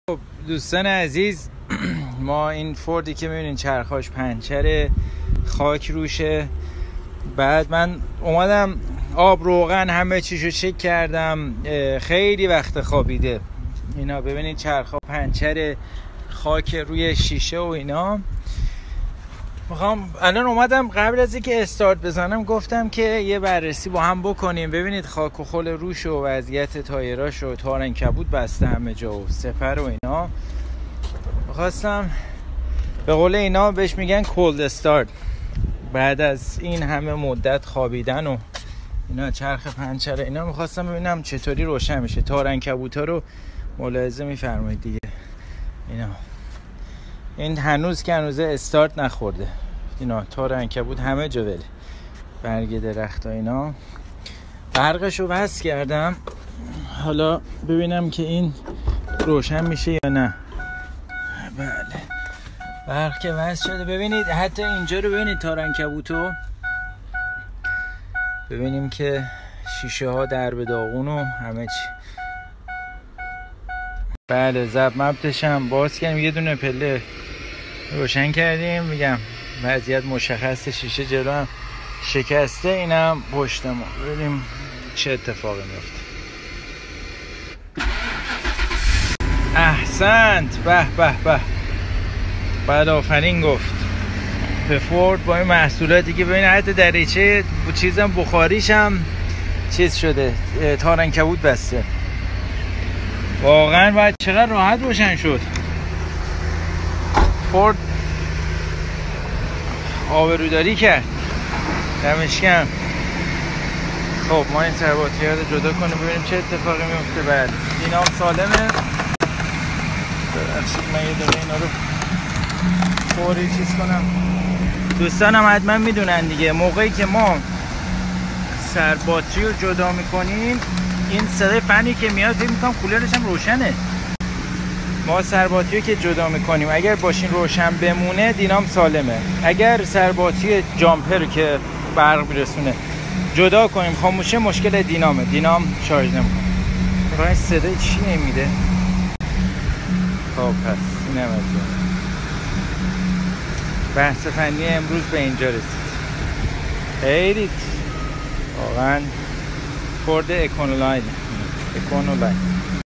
خب دوستان عزیز، ما این فوردی که میبینین چرخاش پنچره، خاک روشه. بعد من اومدم آب روغن همه چیشو چک کردم، خیلی وقت خوابیده اینا. ببینین چرخا پنچره، خاک روی شیشه و اینا. میخوام الان اومدم قبل از اینکه استارت بزنم گفتم که یه بررسی با هم بکنیم. ببینید خاک و خل روش و وضعیت تایراش و تار عنکبوت بسته همه جا و سپر و اینا. میخواستم به قول اینا بهش میگن کولد استارت، بعد از این همه مدت خوابیدن و اینا چرخ پنچره اینا، میخواستم ببینم چطوری روشن میشه. تار عنکبوتا رو ملاحظه میفرمایید دیگه اینا. این هنوز که هنوز استارت نخورده اینا، تار عنکبوت همه جا ولی برگ درخت ها اینا. برقشو وصل کردم، حالا ببینم که این روشن میشه یا نه. بله برق که وصل شده. ببینید حتی اینجا رو ببینید، تار عنکبوتو ببینیم که شیشه ها در به داغون و همه چی. بله زب مبتش هم باز کردیم، یه دونه پله روشن کردیم. میگم وضعیت مشخص، شیشه جلو هم شکسته، اینم پشت ما. ببینیم چه اتفاقی میفته. احسنت، به به به، بعد آفرین گفت به فورد با این محصولاتی که ببین حتی دریچه چیزم بخاریش هم چیز شده، تار عنکبوت بسته. واقعا باید چقدر راحت روشن شد. فورد آبروداری کرد، دمش گرم. خب ما این سرباطی‌ها رو جدا کنیم ببینیم چه اتفاقی میفته. بعد اینا هم سالمه. ببخشید من یه دقیقه اینا رو فوری چیز کنم. دوستانم حتما میدونن دیگه، موقعی که ما سرباطری رو جدا میکنیم این صدای فنی که میاد فکر میکنم کولرش هم روشنه. ما سرباطری که جدا میکنیم اگر باشین روشن بمونه دینام سالمه. اگر سرباطری جامپر که برق میرسونه جدا کنیم خاموشه، مشکل دینامه، دینام شارژ نمیکنه. راه صدای چی نمیده. خب پس این هم از بحث فنی امروز به اینجا رسید. خیلی واقعا فورد اکونولاین